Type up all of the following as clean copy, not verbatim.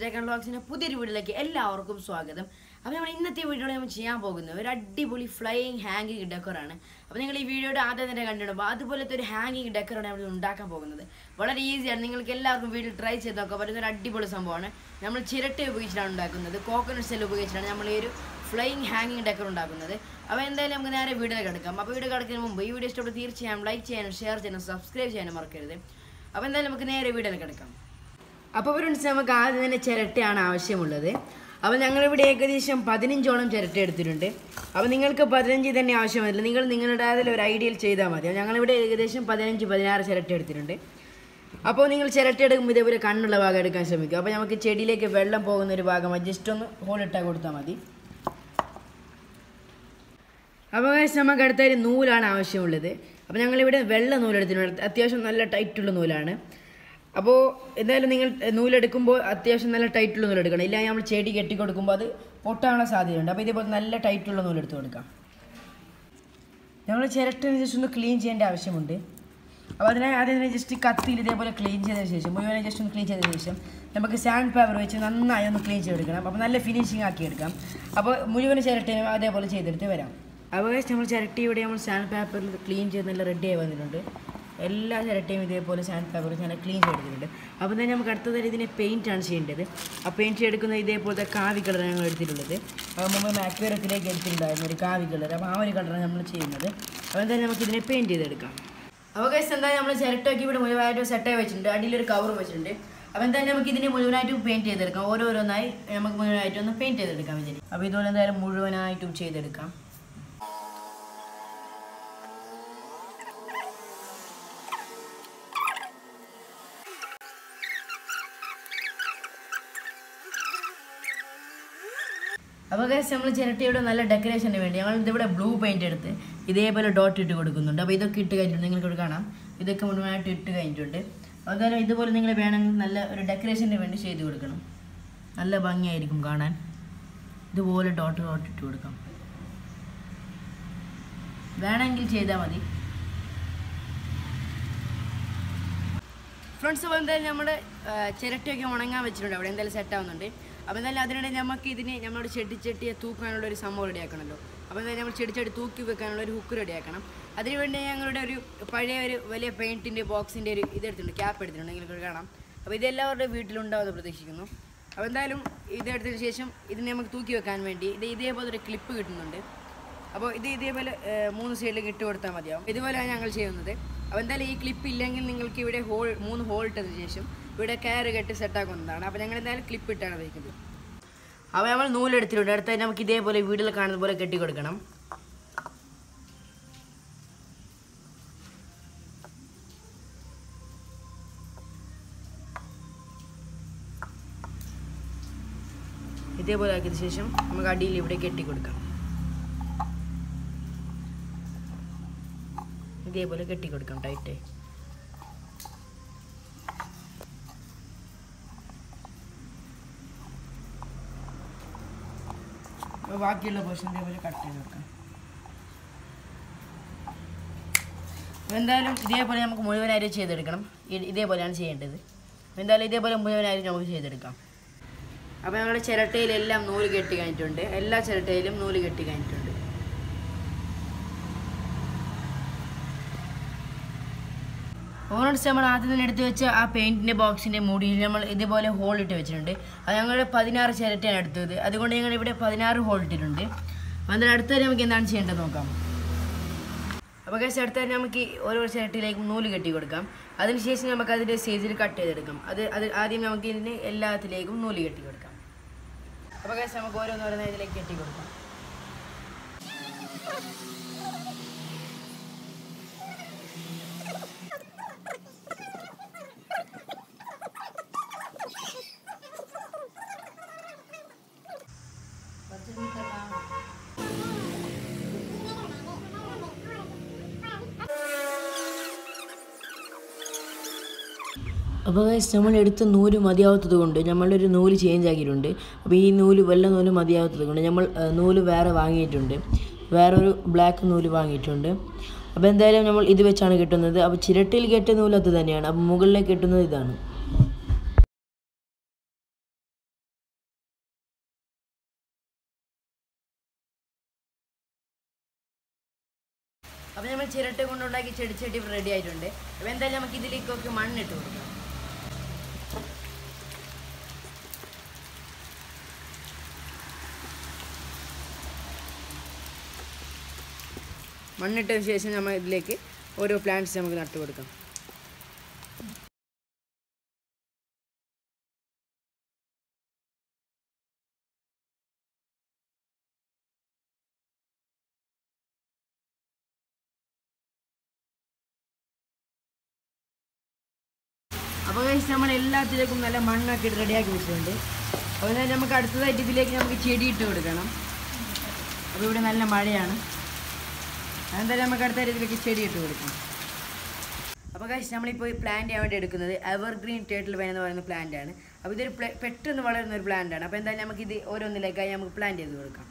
American Vlogs'ine പുതിയൊരു വീഡിയോയിലേക്ക് എല്ലാവർക്കും സ്വാഗതം. അപ്പോൾ നമ്മൾ ഇന്നത്തെ വീഡിയോയിൽ നമ്മൾ ചെയ്യാൻ പോകുന്നത് ഒരു അടിപൊളി ഫ്ലൈയിങ് ഹാങ്ങിങ് ഡെക്കറാണ്. അപ്പോൾ നിങ്ങൾ ഈ വീഡിയോയുടെ ആദ്യം തന്നെ കണ്ടിടുമ്പോൾ അതുപോലത്തെ ഒരു ഹാങ്ങിങ് ഡെക്കറാണ് നമ്മൾ ഉണ്ടാക്കാൻ പോകുന്നത്. വളരെ ഈസിയാണ്, നിങ്ങൾക്ക് എല്ലാവർക്കും വീട്ടിൽ ട്രൈ ചെയ്ത് നോക്കാൻ പറ്റുന്ന ഒരു അടിപൊളി സംഭവമാണ്. നമ്മൾ ചിരട്ട ഉപയോഗിച്ചിട്ടാണ് ഉണ്ടാക്കുന്നത്, കോക്കനട്ട് സെൽ ഉപയോഗിച്ചിട്ടാണ് നമ്മൾ ഈ ഒരു ഫ്ലൈയിങ് ഹാങ്ങിങ് ഡെക്കർ ഉണ്ടാക്കുന്നത്. അപ്പോൾ എന്തായാലും നമുക്ക് നേരെ വീഡിയോയിൽ കിടക്കാം. അപ്പോൾ വീഡിയോ കിടക്കുന്നതിന് മുമ്പ് ഈ വീഡിയോ ഇഷ്ടപ്പെട്ട് തീർച്ചയായും ലൈക്ക് ചെയ്യാനും ഷെയർ ചെയ്യാനും സബ്സ്ക്രൈബ് ചെയ്യാനും മറക്കരുത്. അപ്പോൾ എന്തായാലും നമുക്ക് നേരെ വീഡിയോയിൽ കിടക്കാം. അപ്പോൾ ഫ്രണ്ട്സ്, നമുക്ക് ആദ്യം തന്നെ ചിരട്ടയാണ് ആവശ്യമുള്ളത്. അപ്പോൾ ഞങ്ങളിവിടെ ഏകദേശം 15ഓളം ചിരട്ട എടുത്തിട്ടുണ്ട്. അപ്പോൾ നിങ്ങൾക്ക് 15 തന്നെ ആവശ്യമില്ല, നിങ്ങൾ നിങ്ങളുടേതിൽ ഒരു ഐഡിയയിൽ ചെയ്താൽ മതി. ഞങ്ങളിവിടെ ഏകദേശം 15-16 ചിരട്ട എടുത്തിട്ടുണ്ട്. അപ്പോൾ നിങ്ങൾ ചിരട്ട എടുക്കുമ്പോൾ ഇതേപോലെ കണ്ണുള്ള ഭാഗം എടുക്കാൻ ശ്രമിക്കുക. അപ്പോൾ നമുക്ക് ചെടിയിലേക്ക് വെള്ളം പോകുന്ന ഒരു ഭാഗം ജസ്റ്റ് ഒന്ന് ഹോളിട്ടാൽ കൊടുത്താൽ മതി. അപ്പോൾ നമുക്ക് അടുത്തൊരു നൂലാണ് ആവശ്യമുള്ളത്. അപ്പോൾ ഞങ്ങളിവിടെ വെള്ള നൂലെടുത്തിട്ടുണ്ട്, അത്യാവശ്യം നല്ല ടൈറ്റുള്ള നൂലാണ്. അപ്പോൾ എന്തായാലും നിങ്ങൾ നൂലെടുക്കുമ്പോൾ അത്യാവശ്യം നല്ല ടൈറ്റുള്ള നൂലെടുക്കണം, ഇല്ല നമ്മൾ ചെടി കെട്ടിക്കൊടുക്കുമ്പോൾ അത് പൊട്ടാനുള്ള സാധ്യതയുണ്ട്. അപ്പോൾ ഇതേപോലെ നല്ല ടൈറ്റുള്ള നൂലെടുത്ത് കൊടുക്കാം. ഞങ്ങൾ ചിരട്ട ജസ്റ്റ് ഒന്ന് ക്ലീൻ ചെയ്യേണ്ട ആവശ്യമുണ്ട്. അപ്പോൾ അതിനായി ആദ്യം തന്നെ ജസ്റ്റ് കത്തിയിൽ ഇതേപോലെ ക്ലീൻ ചെയ്തതിന് ശേഷം, മുഴുവനെ ജസ്റ്റ് ഒന്ന് ക്ലീൻ ചെയ്തതിന് ശേഷം നമുക്ക് സാൻഡ് പേപ്പർ വെച്ച് നന്നായി ഒന്ന് ക്ലീൻ ചെയ്തെടുക്കണം. അപ്പോൾ നല്ല ഫിനിഷിങ് ആക്കി എടുക്കാം. അപ്പോൾ മുഴുവൻ ചിരട്ടയും അതേപോലെ ചെയ്തെടുത്ത് വരാം. അപ്പോൾ നമ്മൾ ചിരട്ടയുടെ നമ്മൾ സാൻഡ് പേപ്പറിൽ ക്ലീൻ ചെയ്ത് നല്ല റെഡിയായി വന്നിട്ടുണ്ട്. എല്ലാ ചിരട്ടയും ഇതേപോലെ സാൻഡ് പേപ്പർ ഞാൻ ക്ലീൻ ചെയ്തിട്ടുണ്ട്. അപ്പോൾ തന്നെ നമുക്ക് അടുത്തതായി ഇതിനെ പെയിൻറ്റാണ് ചെയ്യേണ്ടത്. ആ പെയിൻറ്റ് എടുക്കുന്നത് ഇതേപോലത്തെ കാവി കളർ ഞങ്ങൾ എടുത്തിട്ടുള്ളത്. അപ്പോൾ മുമ്പ് അക്വേറിയത്തിലേക്ക് എടുത്തിട്ടുണ്ടായിരുന്നു ഒരു കാവി കളർ. അപ്പോൾ ആ ഒരു കളറാണ് നമ്മൾ ചെയ്യുന്നത്. അപ്പോൾ എന്തായാലും നമുക്ക് ഇതിനെ പെയിൻറ്റ് ചെയ്തെടുക്കാം. അപ്പോൾ ഗൈസ്, എന്തായാലും നമ്മൾ ചിരട്ടയൊക്കെ ഇവിടെ മുഴുവനായിട്ട് സെറ്റായി വെച്ചിട്ടുണ്ട്, അടിയിലൊരു കവറും വെച്ചിട്ടുണ്ട്. അപ്പോൾ എന്തായാലും നമുക്ക് ഇതിനെ മുഴുവനായിട്ടും പെയിൻറ്റ് ചെയ്തെടുക്കാം. ഓരോന്നായി നമുക്ക് മുഴുവനായിട്ടൊന്ന് പെയിൻറ്റ് ചെയ്തെടുക്കാം വിചാരിക്കും. അപ്പോൾ ഇതുപോലെ എന്തായാലും മുഴുവനായിട്ടും ചെയ്തെടുക്കാം. അപ്പോൾ ഗൈസ്, നമ്മൾ ചിരട്ടയുടെ നല്ല ഡെക്കറേഷന് വേണ്ടി ഞങ്ങൾ ഇതിവിടെ ബ്ലൂ പെയിൻറ്റ് എടുത്ത് ഇതേപോലെ ഡോട്ട് ഇട്ട് കൊടുക്കുന്നുണ്ട്. അപ്പോൾ ഇതൊക്കെ ഇട്ട് കഴിഞ്ഞിട്ടുണ്ട്, നിങ്ങൾക്ക് കാണാം ഇതൊക്കെ മുഴുവനായിട്ട് ഇട്ട് കഴിഞ്ഞിട്ടുണ്ട്. അതുപോലെ ഇതുപോലെ നിങ്ങൾ വേണമെങ്കിൽ നല്ല ഒരു ഡെക്കറേഷന് വേണ്ടി ചെയ്ത് കൊടുക്കണം, നല്ല ഭംഗിയായിരിക്കും കാണാൻ. ഇതുപോലെ ഡോട്ട് ഇട്ട് കൊടുക്കാം, വേണമെങ്കിൽ ചെയ്താൽ മതി. ഫ്രണ്ട്സ്, അപ്പോൾ എന്തായാലും നമ്മുടെ ചിരട്ടയൊക്കെ ഉണങ്ങാൻ വെച്ചിട്ടുണ്ട്, അവിടെ എന്തായാലും സെറ്റ് ആവുന്നുണ്ട്. അപ്പോൾ എന്തായാലും അതിനിടെ നമുക്ക് ഇതിന് നമ്മളോട് ചെടിച്ചട്ടിയെ തൂക്കാനുള്ള ഒരു സംഭവം റെഡിയാക്കണമല്ലോ. അപ്പോൾ എന്തായാലും നമ്മൾ ചെടിച്ചട്ടി തൂക്കി വെക്കാനുള്ള ഒരു ഹുക്ക് റെഡിയാക്കണം. അതിനുവേണ്ടി ഞങ്ങളുടെ ഒരു പഴയ ഒരു വലിയ പെയിൻറ്റിൻ്റെ ബോക്സിൻ്റെ ഒരു ഇതെടുത്തിട്ടുണ്ട്, ക്യാപ്പ് എടുത്തിട്ടുണ്ട്, നിങ്ങൾക്ക് കാണാം. അപ്പോൾ ഇതെല്ലാവരുടെ വീട്ടിലുണ്ടാവുമെന്ന് പ്രതീക്ഷിക്കുന്നു. അപ്പോൾ എന്തായാലും ഇതെടുത്തതിന് ശേഷം ഇതിനെ നമുക്ക് തൂക്കി വെക്കാൻ വേണ്ടി ഇതേപോലെ ഒരു ക്ലിപ്പ് കിട്ടുന്നുണ്ട്. അപ്പോൾ ഇതേപോലെ 3 സൈഡിലേക്ക് ഇട്ട് കൊടുത്താൽ മതിയാവും. ഇതുപോലെയാണ് ഞങ്ങൾ ചെയ്യുന്നത്. അപ്പോൾ എന്തായാലും ഈ ക്ലിപ്പ് ഇല്ലെങ്കിൽ നിങ്ങൾക്ക് ഇവിടെ 3 ഹോൾ ഇട്ടതിന് ശേഷം ഇവിടെ കയറ് കെട്ടി സെറ്റാക്കുന്നതാണ്. അപ്പോൾ ഞങ്ങൾ എന്തായാലും ക്ലിപ്പ് ഇട്ടാണ് വയ്ക്കുന്നത്. അപ്പോൾ നമ്മൾ നൂലെടുത്തിട്ടുണ്ട്, അടുത്തായി നമുക്ക് ഇതേപോലെ വീട്ടിൽ കാണുന്ന പോലെ കെട്ടി കൊടുക്കണം. ഇതേപോലെ ആക്കിയതിന് ശേഷം നമുക്ക് അടിയിൽ ഇവിടെ കെട്ടി കൊടുക്കാം. ഇതേപോലെ കെട്ടിക്കൊടുക്കാം ടൈറ്റ്. ബാക്കിയുള്ള പോർഷൻ ഇതേപോലെ കട്ട് ചെയ്ത് വെക്കാം. എന്തായാലും ഇതേപോലെ നമുക്ക് മുഴുവനായിട്ട് ചെയ്തെടുക്കണം. ഇതേപോലെയാണ് ചെയ്യേണ്ടത്. എന്തായാലും ഇതേപോലെ മുഴുവനായിട്ട് നമുക്ക് ചെയ്തെടുക്കാം. അപ്പോൾ ഞങ്ങളുടെ ചിരട്ടയിലെല്ലാം നൂല് കെട്ടി കഴിഞ്ഞിട്ടുണ്ട്, എല്ലാ ചിരട്ടയിലും നൂല് കെട്ടി കഴിഞ്ഞിട്ടുണ്ട്. ഓണർസ് നമ്മൾ ആദ്യം തന്നെ എടുത്ത് വെച്ച ആ പെയിൻറ്റിൻ്റെ ബോക്സിൻ്റെ മൂടിയിൽ നമ്മൾ ഇതുപോലെ ഹോൾ ഇട്ട് വെച്ചിട്ടുണ്ട്. അത് ഞങ്ങൾ 16 ചിരട്ടയാണ് എടുത്തത്, അതുകൊണ്ട് ഞങ്ങൾ ഇവിടെ 16 ഹോൾ ഇട്ടിട്ടുണ്ട്. അതിൻ്റെ അടുത്ത നമുക്ക് എന്താണ് ചെയ്യേണ്ടത് നോക്കാം. അപ്പോൾ ഗൈസ്, അടുത്ത നമുക്ക് ഓരോ ചിരട്ടയിലേക്കും നൂല് കെട്ടി കൊടുക്കാം. അതിനുശേഷം നമുക്ക് അതിൻ്റെ സൈസിൽ കട്ട് ചെയ്തെടുക്കാം. അത് ആദ്യം നമുക്ക് ഇതിന് എല്ലാത്തിലേക്കും നൂല് കെട്ടി കൊടുക്കാം. അപ്പോൾ ഗൈസ്, നമുക്ക് ഓരോന്നോരോന്ന് ഇതിലേക്ക് കെട്ടി കൊടുക്കാം. അപ്പോൾ നമ്മൾ എടുത്ത നൂല് മതിയാവാത്തത് കൊണ്ട് നമ്മളൊരു നൂല് ചേഞ്ച് ആക്കിയിട്ടുണ്ട്. അപ്പോൾ ഈ നൂല് വെള്ള നൂല് മതിയാവാത്തത് കൊണ്ട് നമ്മൾ നൂല് വേറെ വാങ്ങിയിട്ടുണ്ട്, വേറൊരു ബ്ലാക്ക് നൂല് വാങ്ങിയിട്ടുണ്ട്. അപ്പോൾ എന്തായാലും നമ്മൾ ഇത് വെച്ചാണ് കെട്ടുന്നത്. അപ്പോൾ ചിരട്ടയിൽ കെട്ടിയ നൂല് അത് തന്നെയാണ്, അപ്പോൾ മുകളിലേക്ക് കെട്ടുന്നത് ഇതാണ്. ചിരട്ട കൊണ്ടുണ്ടാക്കി ചെടിച്ചട്ടി റെഡി ആയിട്ടുണ്ട്. അപ്പോൾ എന്തായാലും നമുക്ക് ഇതിലേക്കൊക്കെ മണ്ണിട്ട് കൊടുക്കാം. മണ്ണിട്ടതിന് ശേഷം നമ്മൾ ഇതിലേക്ക് ഓരോ പ്ലാന്റ്സ് നമുക്ക് നട്ടു കൊടുക്കാം. അപ്പോൾ നമ്മൾ എല്ലാത്തിലേക്കും നല്ല മണ്ണൊക്കെ ഇട്ട് റെഡിയാക്കി വെച്ചിട്ടുണ്ട്. അപ്പോൾ എന്തായാലും നമുക്ക് അടുത്തതായിട്ട് ഇതിലേക്ക് നമുക്ക് ചെടി ഇട്ട് കൊടുക്കണം. അപ്പോൾ ഇവിടെ നല്ല മഴയാണ്. അതെന്തായാലും നമുക്ക് അടുത്ത ഇതിലേക്ക് ചെടി ഇട്ട് കൊടുക്കാം. അപ്പോൾ നമ്മളിപ്പോൾ പ്ലാന്റ് ചെയ്യാൻ വേണ്ടി എടുക്കുന്നത് എവർഗ്രീൻ ടേർട്ടിൽ വൈൻ എന്ന് പറയുന്ന പ്ലാന്റ് ആണ്. അപ്പോൾ ഇതൊരു പെട്ടെന്ന് വളരുന്ന ഒരു പ്ലാന്റ് ആണ്. അപ്പോൾ എന്തായാലും നമുക്കിത് ഓരോന്നിലേക്കായി നമുക്ക് പ്ലാന്റ് ചെയ്ത് കൊടുക്കാം.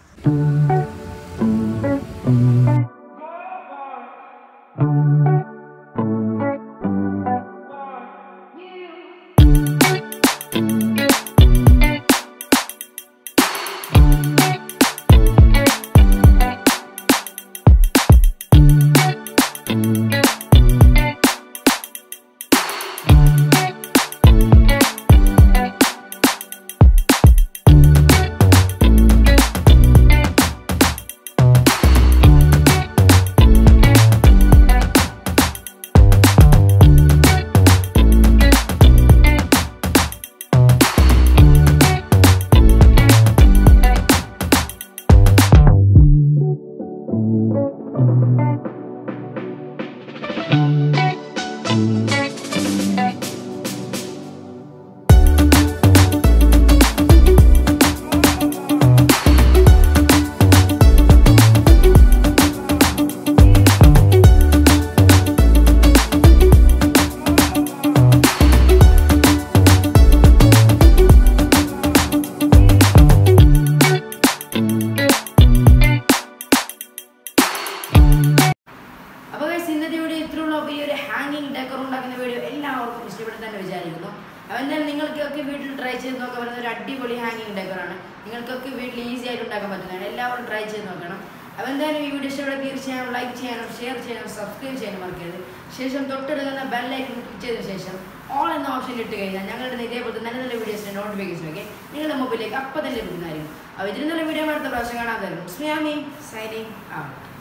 ഹാങ്ങിങ് ഡെക്കർ ഉണ്ടാക്കുന്ന വീഡിയോ എല്ലാവർക്കും ഇഷ്ടപ്പെടുത്താൻ വിചാരിക്കുന്നു. അപ്പോൾ എന്തായാലും നിങ്ങൾക്കൊക്കെ വീട്ടിൽ ട്രൈ ചെയ്ത് നോക്കാൻ പറ്റുന്ന ഒരു അടിപൊളി ഹാങ്ങിങ് ഡെക്കറാണ്. നിങ്ങൾക്കൊക്കെ വീട്ടിൽ ഈസി ആയിട്ട് ഉണ്ടാക്കാൻ പറ്റുന്നതാണ്. എല്ലാവരും ട്രൈ ചെയ്ത് നോക്കണം. അപ്പോൾ എന്തായാലും ഈ വീഡിയോ ഇഷ്ടപ്പെട്ട തീർച്ചയായും ലൈക്ക് ചെയ്യാനും ഷെയർ ചെയ്യാനും സബ്സ്ക്രൈബ് ചെയ്യാനും മറക്കരുത്. ശേഷം തൊട്ടടുക്കുന്ന ബെല്ലൈക്കൺ ക്ലിക്ക് ചെയ്ത ശേഷം ഓൾ എന്ന ഓപ്ഷൻ ഇട്ട് കഴിഞ്ഞാൽ ഞങ്ങളുടെ ഇതേപോലത്തെ നല്ല നല്ല വീഡിയോസിൻ്റെ നോട്ടിഫിക്കേഷനൊക്കെ നിങ്ങളുടെ മൊബൈലിലേക്ക് അപ്പം തന്നെ ലഭിക്കുന്നതായിരിക്കും. അപ്പോൾ ഇതിൽ നല്ല വീഡിയോ അടുത്ത പ്രാവശ്യം കാണാൻ തരും. Swami signing out.